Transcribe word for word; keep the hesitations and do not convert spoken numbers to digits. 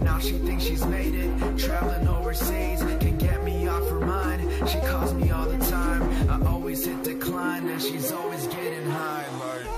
Now she thinks she's made it, traveling overseas, can get me off her mind. She calls me all the time, I always hit decline, and she's always getting high like